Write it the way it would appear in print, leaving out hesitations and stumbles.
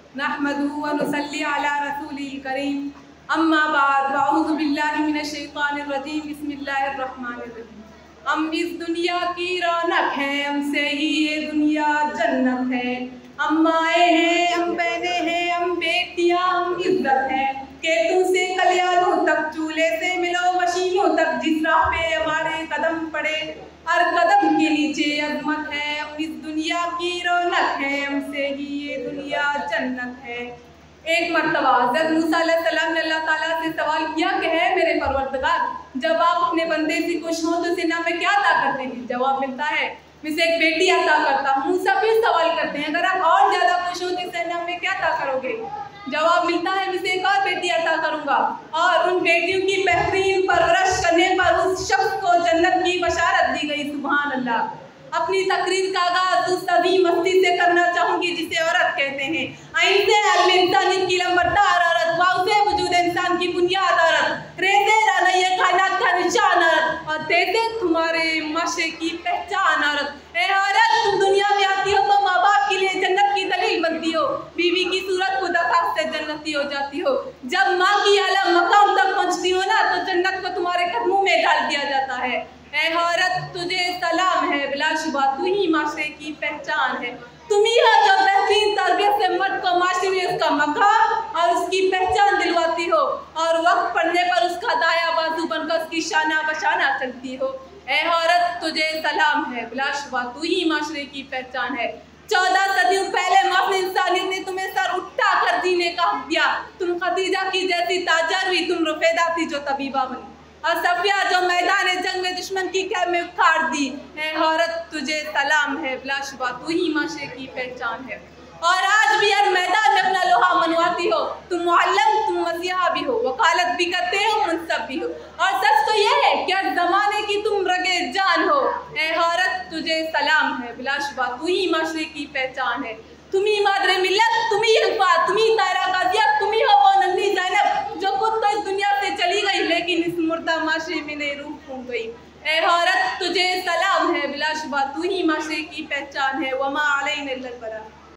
नहमदुहु व नुसल्ली अला रसूलिल करीम। अम्मा बाद अऊज़ु बिल्लाहि मिनश शैतानिर रजीम। बिस्मिल्लाहिर रहमानिर रहीम। हम इस दुनिया की रौनक है, हमसे ही ये दुनिया जन्नत है। हम माएँ हैं, हम बहनें हैं, हम बेटियाँ, हम इज्जत है। के तुमसे कल्याणों तक, चूल्हे से मिलो मशीनों तक, जिस राह पे हमारे कदम पड़े हर कदम के नीचे अजमत है। हम इस दुनिया की रौनक है, हमसे ही ये दुनिया जन्नत है। एक मर्तबा हज़रत मूसा अलैहिस्सलाम ने अल्लाह ताला से सवाल किया कि है मेरे परवरदिगार, जब आप अपने बंदे से खुश हों तो सिना में क्या अता करते हैं? जवाब मिलता है मैं से एक बेटी अता करता हूँ। मूसा फिर सवाल करते हैं अगर आप और ज़्यादा खुश हो तो सिना में क्या अता करोगे? जवाब मिलता है मैं से एक और बेटी अता करूँगा। और उन बेटियों की बेहतरीन परवरिश करने पर उस शख्स को जन्नत की बशारत दी गई। सुभान अल्लाह। अपनी तकरीर का आगाज़ उस सभी मस्ती से करना चाहूँगी जिसे औरत कहते हैं। आइंदे इंसानी की लंबरदार औरत, वाउसे वजूद इंसान की बुनियाद औरत, रेते रानैया कायनात का निशान औरत, और देते तुम्हारे माशरे की पहचान औरत। ए औरत, तुम दुनिया में आती हो तो माँ बाप के लिए जन्नत की दलील बनती हो, बीवी की सूरत खुदा खास से जन्नती हो जाती हो। जब माँ की आला मकाम तक पहुँचती हो ना तो जन्नत को तुम्हारे कदमों में डाल दिया जाता है। ए औरत, तुझे सलाम है, बिलाशुबा तू ही माशरे की पहचान है। तुम ही हो जो बेहतरीन तरबियत से मर्द को माशरे में उसका मकाम और उसकी पहचान दिलवाती हो, और वक्त पड़ने पर उसका दाया बाजू बनकर उसकी शाना बशाना चलती हो। ए औरत, तुझे सलाम है, बिलाशुबा तू ही माशरे की पहचान है। 14 सदियों पहले माफ़ इंसानियत ने तुम्हें सर उठा कर जीने का हक दिया। तुम खदीजा की जैसी ताजर हुई, तुम रुफैदा थी जो तबीबा बनी, और सफिया जो मैदान जंग में दुश्मन की कैद में उखाड़ दी। है औरत, तुझे सलाम है, बिलाशुबा तू ही माशरे की पहचान है। और आज भी हर मैदान में अपना लोहा मनवाती हो। तुम मुअल्लम, तुम मसीहा भी हो, वकालत भी करते हो, मुनसब भी हो, और सच तो यह है कि हर जमाने की तुम रगे जान हो। है औरत, तुझे सलाम है, बिलाशुबा तू ही माशरे की पहचान है। तुम ही मादरे मिल्लत, तुम ही अल्फाज, तुम ही तारा काजिया, तुम ही हो वो नन्ही ज़ैनब जो खुद तो इस दुनिया से चली गई लेकिन इस मुर्दा माशरे में नई रूह फूंक गई। ए औरत, तुझे सलाम है, बिलाशुबा तू ही माशरे की पहचान है। वमा अलैना इल्लल बलाग।